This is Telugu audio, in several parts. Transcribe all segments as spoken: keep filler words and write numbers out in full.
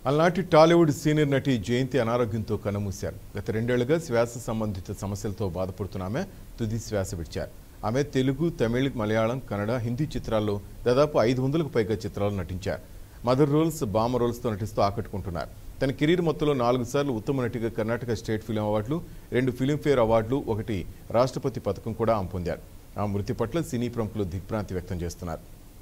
అలనాటి టాలీవుడ్ సీనియర్ నటి జయంతి అనారోగ్యంతో కన్నుమూశారు. గత రెండేళ్లుగా శ్వాస సంబంధిత సమస్యలతో బాధపడుతున్న ఆమె తుది శ్వాస విడిచారు. ఆమె తెలుగు, తమిళ, మలయాళం, కన్నడ, హిందీ చిత్రాల్లో దాదాపు ఐదు వందలకు పైగా చిత్రాలు నటించారు. మదర్ రోల్స్, బామ రోల్స్తో నటిస్తూ ఆకట్టుకుంటున్నారు. తన కెరీర్ మొత్తంలో నాలుగు సార్లు ఉత్తమ నటిగా కర్ణాటక స్టేట్ ఫిలిం అవార్డులు, రెండు ఫిలింఫేర్ అవార్డులు, ఒకటి రాష్ట్రపతి పథకం కూడా ఆమె పొందారు. ఆ మృతి పట్ల సినీ ప్రముఖులు దిగ్భ్రాంతి వ్యక్తం చేస్తున్నారు.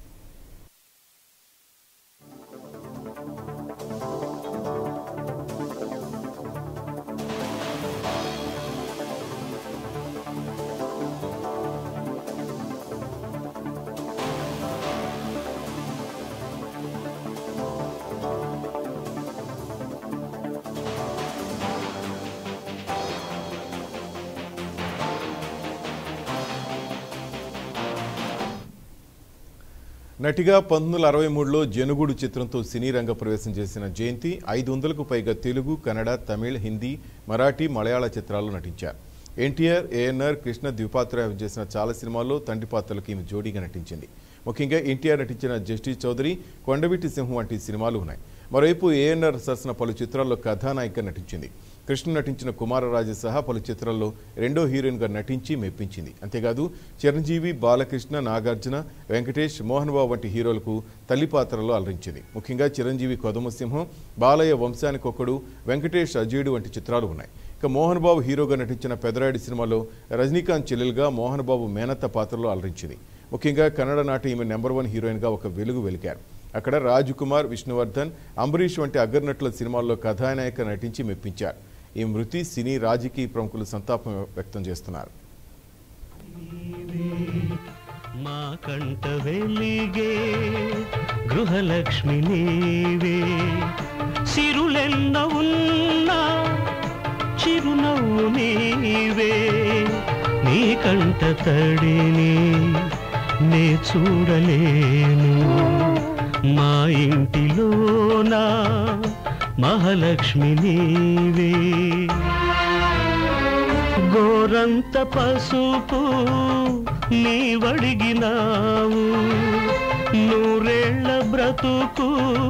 నటిగా పంతొమ్మిది వందల అరవై మూడులో జనుగుడు చిత్రంతో సినీ రంగ ప్రవేశం చేసిన జయంతి ఐదు వందలకు పైగా తెలుగు, కన్నడ, తమిళ, హిందీ, మరాఠీ, మలయాళ చిత్రాల్లో నటించారు. ఎన్టీఆర్, ఏఎన్ఆర్, కృష్ణ, ద్విపాత్ర చేసిన చాలా సినిమాల్లో తండ్రి పాత్రలకు ఈమె జోడీగా నటించింది. ముఖ్యంగా ఎన్టీఆర్ నటించిన జస్టిస్ చౌదరి, కొండవీటి సింహం వంటి సినిమాలు ఉన్నాయి. మరోవైపు ఏఎన్ఆర్ సరసన పలు చిత్రాల్లో కథానాయికగా నటించింది. కృష్ణ నటించిన కుమారరాజు సహా పలు చిత్రాల్లో రెండో హీరోయిన్గా నటించి మెప్పించింది. అంతేకాదు చిరంజీవి, బాలకృష్ణ, నాగార్జున, వెంకటేష్, మోహన్ బాబు వంటి హీరోలకు తల్లి పాత్రలో అలరించింది. ముఖ్యంగా చిరంజీవి కొదమసింహం, బాలయ్య వంశానికొక్కడు, వెంకటేష్ అజయుడు వంటి చిత్రాలు ఉన్నాయి. ఇక మోహన్ బాబు హీరోగా నటించిన పెదరాయుడు సినిమాలో రజనీకాంత్ చెల్లెలుగా మోహన్ బాబు మేనత్త పాత్రలో అలరించింది. ముఖ్యంగా కన్నడ నాటి ఈమె నెంబర్ వన్ హీరోయిన్గా ఒక వెలుగు వెలికారు. అక్కడ రాజ్ కుమార్, విష్ణువర్ధన్, అంబరీష్ వంటి అగ్రనటుల సినిమాల్లో కథానాయక నటించి మెప్పించారు. ఈ మృతి సినీ, రాజకీయ ప్రముఖులు సంతాపం వ్యక్తం చేస్తున్నారు. మా కంట వెలిగే గృహలక్ష్మి నీవే, సిరులెన్న ఉన్నా చిరునవ్వు నీవే, నీ కంట తడిని నే చూడలేను, మా ఇంటిలోనా మహాలక్ష్మి నీవే. గోరంత పసుపు నీవడిగినావు, నూరేళ్ల బ్రతుకు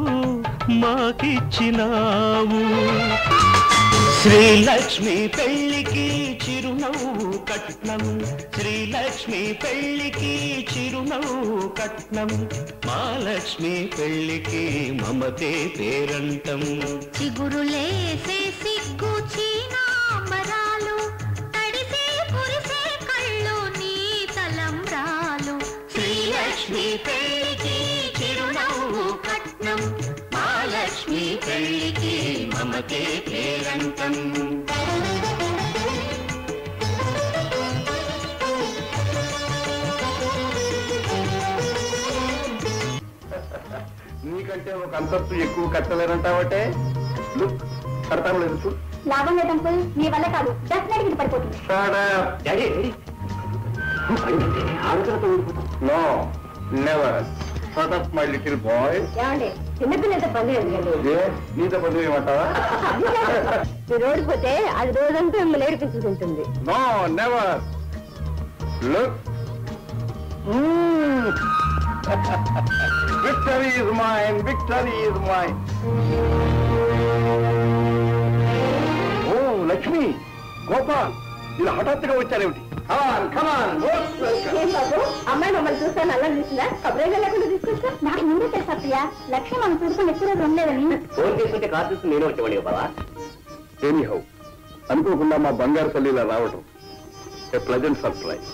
మాకిచ్చినావు. శ్రీలక్ష్మి పెళ్లికి చిరునవ్వు కట్నం, శ్రీలక్ష్మి పెళ్లికి చిరునవ్వు కట్నం, మహాలక్ష్మి పెళ్లికి మమతే పేరంటం. చిగురులేసే సిగ్గు చీనాంబరాలు, తడిసే పురిసే కళ్ళు నీ తలంబ్రాలు. శ్రీలక్ష్మి పెళ్లికి చిరునవ్వు కట్నం, మహాలక్ష్మి పెళ్లికి మమతే పేరంటం. నీకంటే ఒక అంతస్తు ఎక్కువ కట్టలేరంటావటే. కడతాం లేదు, లాభం లేదంటే నీ వల్ల కాదు, డెఫినెట్ గా పడిపోతుంది. No, never. Shut up, my little boy. ఏమండి, చిన్నపిల్లలతో పని ఎందుకండి? నీతో పని ఏమంటావా? మీరు ఓడిపోతే అది రోజంతా మిమ్మల్ని ఏడిపించుకుంటుంది. No, never. Look, victory is mine, victory is mine. ఓ లక్ష్మి, గోపాల్, ఇలా హఠాత్తుగా వచ్చారేమిటి? అమ్మాయి మమ్మల్ని చూస్తే నల్ల చూసిందా? కబురేగా లేకుండా తీసుకొచ్చా? నాకు ముందే తెలుసా ప్రియా, లక్ష్మి మనం చూసుకుని ఎక్కువ రోజు ఉండలేదని. ఫోన్ చేసుకుంటే కార్ చూసుకుని నేను వచ్చేవాడి బావా. ఎనీహౌ, అనుకోకుండా మా బంగారు తల్లి ఇలా రావటం ఏ ప్లెజెంట్ సర్ప్రైజ్.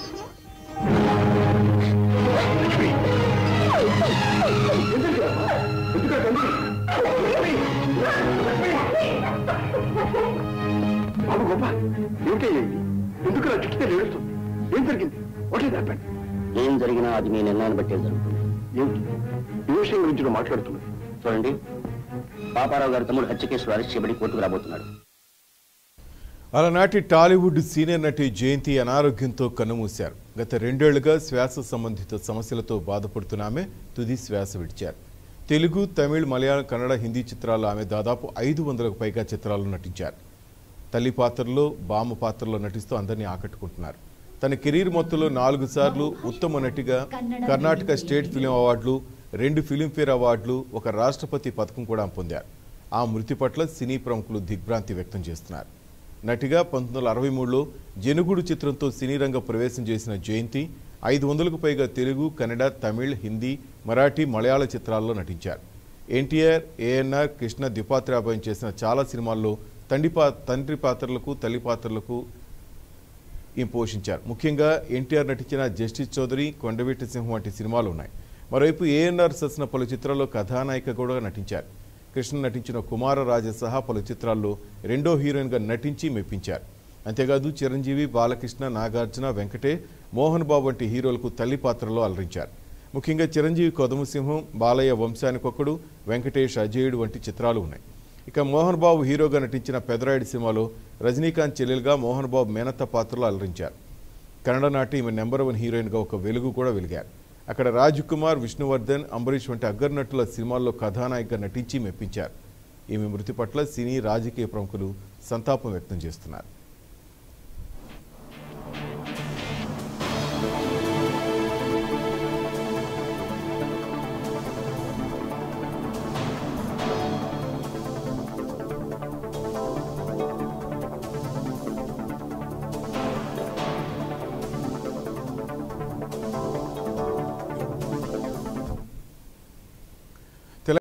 బాబు గోపాల్, ఏమిటయ్యింది? ఎందుకు నా చుట్టే లేడుస్తుంది? ఏం జరిగింది? What is happened? ఏం జరిగినా అది మీ నిర్ణయాన్ని బట్టి జరుగుతుంది. ఏమిటి ఈ విషయం గురించి నువ్వు మాట్లాడుతున్నది? చూడండి, పాపారావు గారి తమ్ముడు హత్య కేసులో అరెస్ట్ చేయబడి కోర్టుకు రాబోతున్నాడు. అలనాటి టాలీవుడ్ సీనియర్ నటి జయంతి అనారోగ్యంతో కన్నుమూశారు. గత రెండేళ్లుగా శ్వాస సంబంధిత సమస్యలతో బాధపడుతున్న ఆమె తుది శ్వాస విడిచారు. తెలుగు, తమిళ, మలయాళం, కన్నడ, హిందీ చిత్రాల్లో ఆమె దాదాపు ఐదు వందలకు పైగా చిత్రాల్లో నటించారు. తల్లి పాత్రలో, బామ పాత్రలో నటిస్తూ అందరినీ ఆకట్టుకుంటున్నారు. తన కెరీర్ మొత్తంలో నాలుగు సార్లు ఉత్తమ నటిగా కర్ణాటక స్టేట్ ఫిలిం అవార్డులు, రెండు ఫిలింఫేర్ అవార్డులు, ఒక రాష్ట్రపతి పథకం కూడా పొందారు. ఆ మృతి పట్ల సినీ ప్రముఖులు దిగ్భ్రాంతి వ్యక్తం చేస్తున్నారు. నటిగా పంతొమ్మిది వందల అరవై మూడులో జనుగుడు చిత్రంతో సినీ రంగ ప్రవేశం చేసిన జయంతి ఐదు వందలకు పైగా తెలుగు, కన్నడ, తమిళ్, హిందీ, మరాఠీ, మలయాళ చిత్రాల్లో నటించారు. ఎన్టీఆర్, ఏఎన్ఆర్, కృష్ణ ద్విపాత్రాభినయం చేసిన చాలా సినిమాల్లో తండ్రి పా తండ్రి పాత్రలకు తల్లి పాత్రలకు ఈమె పోషించారు. ముఖ్యంగా ఎన్టీఆర్ నటించిన జస్టిస్ చౌదరి, కొండవీటి సింహం వంటి సినిమాలు ఉన్నాయి. మరోవైపు ఏఎన్ఆర్ సరసన పలు చిత్రాల్లో కథానాయిక కూడా నటించారు. కృష్ణ నటించిన కుమారరాజ సహా పలు చిత్రాల్లో రెండో హీరోయిన్గా నటించి మెప్పించారు. అంతేకాదు చిరంజీవి, బాలకృష్ణ, నాగార్జున, వెంకటే, మోహన్ బాబు వంటి హీరోలకు తల్లి పాత్రలో అలరించారు. ముఖ్యంగా చిరంజీవి కొదమసింహం, బాలయ్య వంశానికొక్కడు, వెంకటేష్ అజేయుడు వంటి చిత్రాలు ఉన్నాయి. ఇక మోహన్ బాబు హీరోగా నటించిన పెదరాయుడు సినిమాలో రజనీకాంత్ చెల్లెలుగా మోహన్ బాబు మేనత్త పాత్రలో అలరించారు. కన్నడ నాటి ఈమె నెంబర్ వన్ హీరోయిన్గా ఒక వెలుగు కూడా వెలిగారు. అక్కడ రాజ్ కుమార్, విష్ణువర్ధన్, అంబరీష్ వంటి అగ్రనటుల సినిమాల్లో కథానాయికగా నటించి మెప్పించారు. ఈమె మృతి పట్ల సినీ, రాజకీయ ప్రముఖులు సంతాపం వ్యక్తం చేస్తున్నారు.